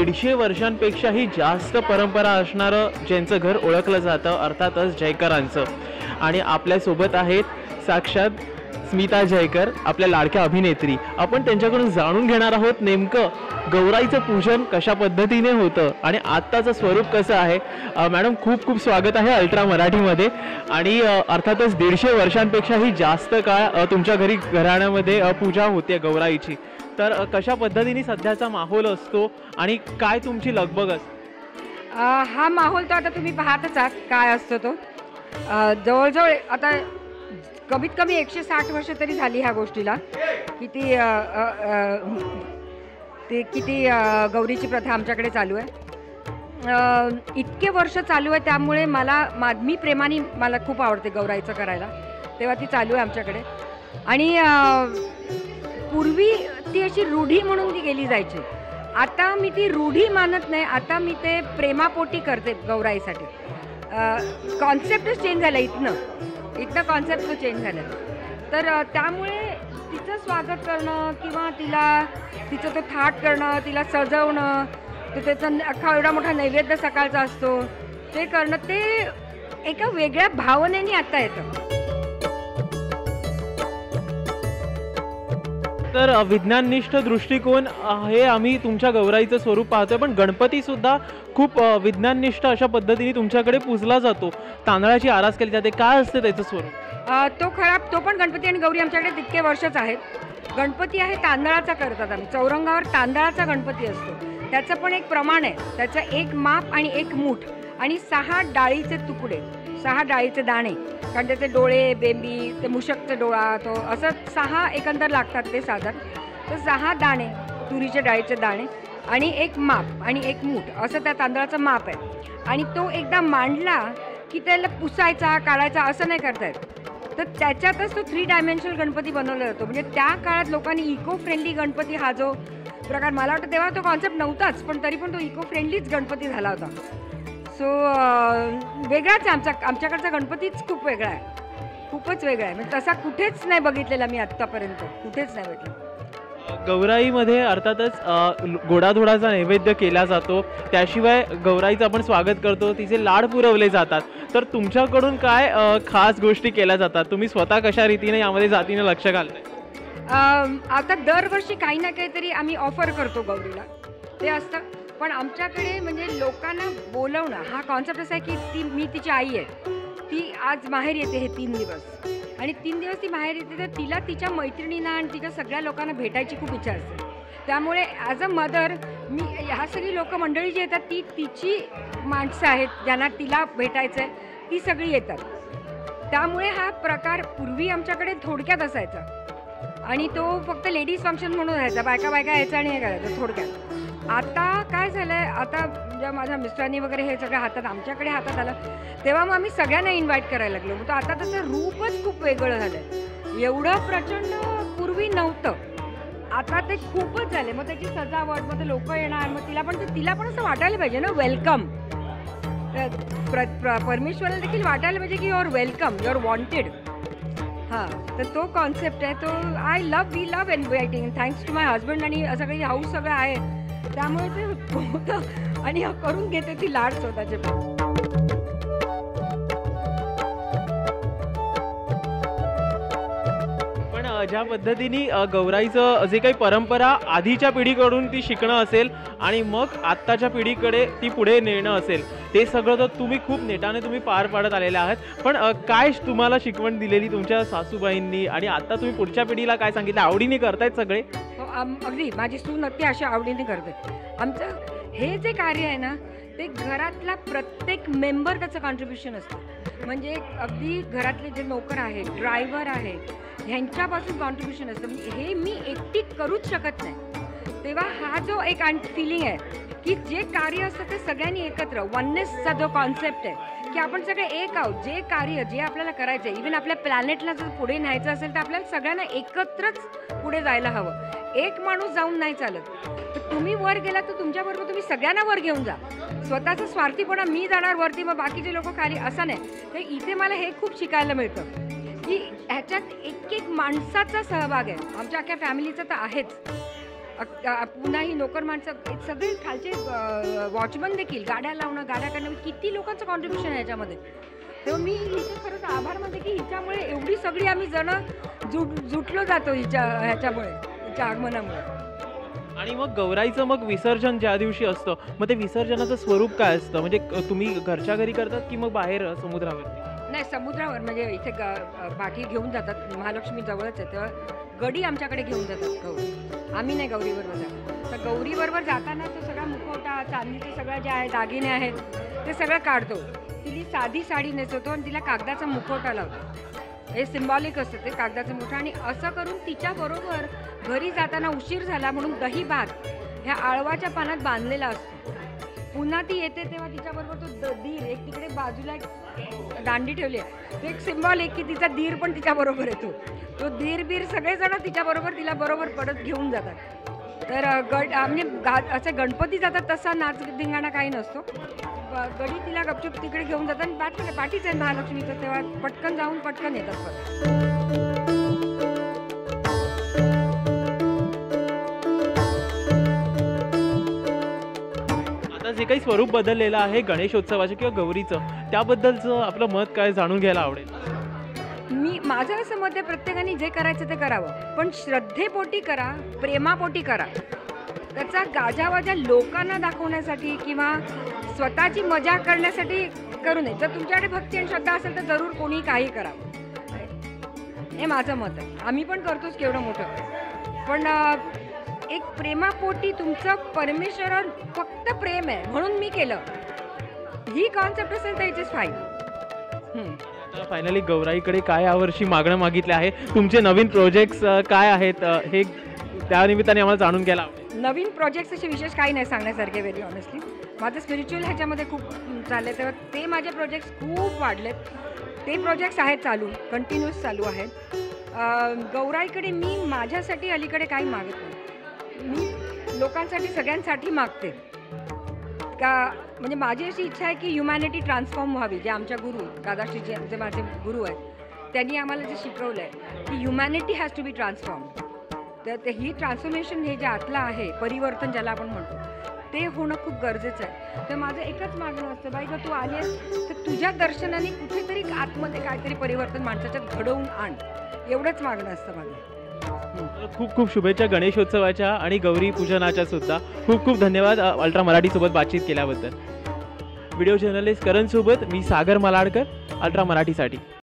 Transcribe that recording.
150 वर्षांपेक्षाही जास्त परंपरा असणारं ज्यांचं घर ओळखलं जातं अर्थातच जयकरांचं. आणि आपल्यासोबत आहेत साक्षात स्मिता जयकर, आपल्या लाडक्या अभिनेत्री. आपण त्यांच्याकडून जाणून घेणार आहोत नेमकं गौराईचं पूजन कशा पद्धतीने होतं आणि आत्ताचं स्वरूप कसं आहे. मॅडम खूप खूप स्वागत आहे अल्ट्रा मराठीमध्ये. आणि अर्थातच 150 वर्षांपेक्षाही जास्त काळ तुमच्या घराण्यामध्ये पूजा होते गौराईची. तर कशा पद्धतीने सध्याचा माहोल असतो आणि काय तुमची लगबग असते? हा माहोल तर आता तुम्ही पाहतच आहात काय असतो तो. जवळजवळ आता कमीत कमी 160 वर्ष तरी झाली ह्या गोष्टीला. किती गौरीची प्रथा आमच्याकडे चालू आहे. इतके वर्ष चालू आहे त्यामुळे मी प्रेमाने मला खूप आवडते गौराईचं करायला. तेव्हा ती चालू आहे आमच्याकडे. आणि पूर्वी ती अशी रूढी म्हणून ती केली जायची. आता मी ती रूढी मानत नाही, आता मी ते प्रेमापोटी करते गौराईसाठी. कॉन्सेप्टच चेंज झाला इथनं कॉन्सेप्ट चेंज झालं. तर त्यामुळे तिचं स्वागत करणं किंवा तिचं तो थाट करणं, तिला सजवणं, तर त्याचा अख्खा एवढा मोठा नैवेद्य सकाळचा असतो ते करणं, ते एका वेगळ्या भावनेने आता येतं. तर विज्ञाननिष्ठ दृष्टिकोन हे आम्ही तुमच्या गौराईचं स्वरूप पाहतोय, पण गणपती सुद्धा खूप विज्ञाननिष्ठ अशा पद्धतीने तुमच्याकडे पूजला जातो. तांदळाची आरास केली जाते. काय असते त्याचं स्वरूप? तो पण गणपती आणि गौरी आमच्याकडे तितके वर्षच आहेत. गणपती आहे तांदळाचा करतात आम्ही. चौरंगावर तांदळाचा गणपती असतो. त्याचं पण एक प्रमाण आहे. त्याचं एक माप आणि एक मूठ आणि 6 डाळीचे तुकडे, 6 डाळीचे दाणे, कारण त्याचे डोळे, बेंबी, ते मुशकचा डोळा, तो असं 6 एकंदर लागतात ते साधारण. तर 6 दाणे, तुरीच्या डाळीचे दाणे आणि एक माप आणि एक मूठ असं त्या तांदळाचं माप आहे. आणि तो एकदा मांडला की त्याला पुसायचा, काढायचा असं नाही करता येत. तर त्याच्यातच तो 3 डायमेन्शनल गणपती बनवला जातो. म्हणजे त्या काळात लोकांनी इको फ्रेंडली गणपती हा जो प्रकार, मला वाटतं तेव्हा तो कॉन्सेप्ट नव्हताच, पण तरी पण तो इको फ्रेंडलीच गणपती झाला होता. सो वेगळाच आहे आमच्याकडचा गणपतीच खूप वेगळा आहे, खूपच वेगळा आहे. म्हणजे तसा कुठेच नाही बघितलेला मी आत्तापर्यंत, कुठेच नाही बघितलं. गौराईमध्ये अर्थातच गोडाधोडाचा नैवेद्य केला जातो. त्याशिवाय गौराईचं आपण स्वागत करतो, तिचे लाड पुरवले जातात. तर तुमच्याकडून काय खास गोष्टी केल्या जातात? तुम्ही स्वतः कशा रीतीने यामध्ये जातीने लक्ष घालताय? आता दरवर्षी काही ना काहीतरी आम्ही ऑफर करतो गौरीला, ते असतं. पण आमच्याकडे म्हणजे लोकांना बोलवणं हा कॉन्सेप्ट असा आहे की मी तिची आई आहे. ती आज बाहेर येते हे 3 दिवस आणि 3 दिवस ती बाहेर येते, तर तिला तिच्या मैत्रिणींना आणि तिच्या सगळ्या लोकांना भेटायची खूप इच्छा असते. त्यामुळे ॲज अ मदर मी ह्या सगळी मंडळी जी येतात ती तिची माणसं आहेत ज्यांना तिला भेटायचं आहे, ती सगळी येतात. त्यामुळे हा प्रकार पूर्वी आमच्याकडे थोडक्यात असायचा आणि तो फक्त लेडीज फंक्शन म्हणून राहायचा. बायका यायचा आणि हे करायचं थोडक्यात. आता काय झालं आहे, आता जेव्हा माझ्या मिस्टरांनी वगैरे हे सगळं आमच्याकडे हातात आलं, तेव्हा मग आम्ही सगळ्यांना इन्व्हाइट करायला लागलो. तर आता त्याचं रूपच खूप वेगळं झालं आहे. एवढं प्रचंड पूर्वी नव्हतं, आता ते खूपच झाले. मग त्याची सजावट, मग ते लोक येणार, मग तिला पण असं वाटायला पाहिजे ना वेलकम. परमेश्वराला देखील वाटायला पाहिजे की you are welcome, you are wanted. हां, तर तो कॉन्सेप्ट आहे. तो we love inviting. Thanks to my husband आणि सगळी हाऊस सगळं आहे, त्यामुळे ते होतं आणि करून घेते ती लाड स्वतःचे. पण ज्या पद्धतीने गौराईचं जे काही परंपरा आधीच्या पिढीकडून ती शिकणं असेल आणि मग आत्ताच्या पिढीकडे ती पुढे नेणं असेल, ते सगळं तर तुम्ही खूप नेटाने तुम्ही पार पाडत आलेले आहात. पण काय तुम्हाला शिकवण दिलेली तुमच्या सासूबाईंनी आणि आता तुम्ही पुढच्या पिढीला काय सांगितलं? आवडीने करतायत सगळे? अगदी माझी सून अगदी अशा आवडीने करते. आमचं हे जे कार्य आहे ना, ते घरातला प्रत्येक मेंबर त्याचं कॉन्ट्रीब्युशन असतं. म्हणजे अगदी घरातले जे नोकर आहेत, ड्रायव्हर आहे, ह्यांच्यापासून कॉन्ट्रीब्युशन असतं. म्हणजे हे मी एकटी करूच शकत नाही. तेव्हा हा जो एक फिलिंग आहे की जे कार्य असतं ते सगळ्यांनी एकत्र, वननेसचा जो कॉन्सेप्ट आहे की आपण सगळे एक आहोत. जे कार्य जे आपल्याला करायचं आहे, इव्हन आपल्या प्लॅनेटला जर पुढे न्यायचं असेल तर आपल्याला सगळ्यांना एकत्रच पुढे जायला हवं. एक माणूस जाऊन नाही चालत. तर तुम्ही वर गेला तर तुमच्याबरोबर तुम्ही सगळ्यांना वर घेऊन जा. स्वतःचा स्वार्थीपणा मी जाणार वरती मग बाकीचे लोक खाली, असं नाही. तर इथे मला हे खूप शिकायला मिळतं की ह्याच्यात एक माणसाचा सहभाग आहे. आमच्या अख्ख्या फॅमिलीचा तर आहेच, पुन्हा ही नोकर माणसं सगळे खालचे वॉचमन देखील गाड्या लावणं, गाड्या करणं, किती लोकांचं कॉन्ट्रीब्युशन आहे याच्यामध्ये. तेव्हा मी हिचं खरंच आभार मानते की हिच्यामुळे एवढी सगळी आम्ही जण जुटलो जातो ह्याच्यामुळे, हिच्या आगमनामुळे. आणि मग गौराईचं मग विसर्जन ज्या दिवशी असतं, मग ते विसर्जनाचं स्वरूप काय असतं? म्हणजे तुम्ही घरच्या घरी करतात की मग बाहेर समुद्रावर? नाही, समुद्रावर. म्हणजे इथे पाठी घेऊन जातात, महालक्ष्मी जवळच आहे, तेव्हा गडी आमच्याकडे घेऊन जातात गौरी. आम्ही नाही गौरीबरोबर जातो. तर गौरीबरोबर जाताना तो सगळा मुखवटा, चांदीचे सगळं जे आहे दागिने आहेत ते सगळं काढतो. तिला साधी साडी नेसवतो आणि तिला कागदाचा मुखवटा लावतो. हे सिम्बॉलिक असतं ते कागदाचं मुखवटा. आणि असं करून तिच्याबरोबर घरी जाताना उशीर झाला म्हणून दही भात ह्या आळवाच्या पानात बांधलेला असतो. पुन्हा ती येते तेव्हा तिच्याबरोबर तो दीर एक तिकडे बाजूला दांडी ठेवली आहे, ते एक सिम्बॉल आहे की तिचा दीर पण तिच्याबरोबर येतो. तो दीर बीर सगळेजण तिच्याबरोबर तिला बरोबर परत घेऊन जातात. तर म्हणजे असे गणपती जातात तसा नाच धिंगाणा काही नसतो. गडी तिला गपचूप तिकडे घेऊन जातात आणि पाठीच आहे महालक्ष्मीचं, तेव्हा पटकन जाऊन पटकन येतात परत. जे काही स्वरूप बदललेलं आहे गणेशोत्सवाचं किंवा गौरीचं, त्याबद्दलचं आपलं मत काय जाणून घ्यायला आवडेल. माझं असं मत आहे, प्रत्येकाने जे करायचं ते करावं, पण श्रद्धेपोटी करा, प्रेमापोटी करा. त्याचा गाजावाजा लोकांना दाखवण्यासाठी किंवा स्वतःची मजा करण्यासाठी करू नये. जर तुमच्याकडे भक्ती आणि श्रद्धा असेल तर जरूर कोणी काही करावं, हे माझं मत आहे. आम्ही पण करतोच केवढं मोठं, पण एक प्रेमापोटी तुमचं परमेश्वरावर फक्त प्रेम आहे म्हणून मी केलं, ही कॉन्सेप्ट असेल तर इट इज फाईन. फायनली गौराईकडे काय यावर्षी मागणं मागितलं आहे, तुमचे नवीन प्रोजेक्ट्स काय आहेत, हे त्यानिमित्ताने आम्हाला जाणून घ्यायला आवडेल. नवीन प्रोजेक्ट्स असे विशेष काही नाही सांगण्यासारखे. व्हेरी ऑनेस्टली माझं स्पिरिच्युअल ह्याच्यामध्ये खूप चाललं, तेव्हा ते माझे प्रोजेक्ट्स खूप वाढलेत. ते प्रोजेक्ट्स आहेत चालू, कंटिन्यूस चालू आहेत. गौराईकडे मी माझ्यासाठी अलीकडे काही मागत नाही, मी लोकांसाठी सगळ्यांसाठी मागते. का म्हणजे माझी अशी इच्छा आहे की ह्युमॅनिटी ट्रान्सफॉर्म व्हावी. जे आमच्या गुरु दादाश्री जे माझे गुरु आहेत त्यांनी आम्हाला जे शिकवलं आहे की humanity has to be transform. तर ही ट्रान्सफॉर्मेशन हे जे आतलं आहे, परिवर्तन ज्याला आपण म्हणतो, ते होणं खूप गरजेचं आहे. तर माझं एकच मागणं असतं, बाई गं तू आली आहेस तर तुझ्या दर्शनाने कुठेतरी आतमध्ये काहीतरी परिवर्तन माणसाच्यात घडवून आण, एवढंच मागणं असतं माझं. खूप खूप शुभेच्छा गणेशोत्सवाच्या आणि गौरी पूजनाच्या सुद्धा. खूप खूप धन्यवाद अल्ट्रा मराठीसोबत बातचीत केल्याबद्दल. व्हिडिओ जर्नलिस्ट करण सोबत मी सागर मलाडकर, अल्ट्रा मराठीसाठी.